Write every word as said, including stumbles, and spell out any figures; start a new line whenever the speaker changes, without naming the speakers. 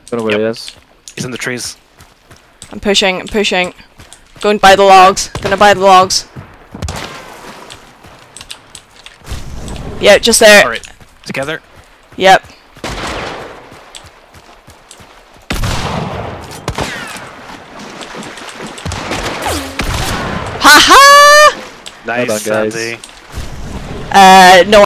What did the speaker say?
Don't know where
Yep.
he is.
He's in the trees.
I'm pushing, I'm pushing. Going by the logs. Gonna buy the logs. Yeah, just there.
Alright, together.
Yep. Ha ha!
Nice,
Well done, guys.
Sandy.
Uh, no.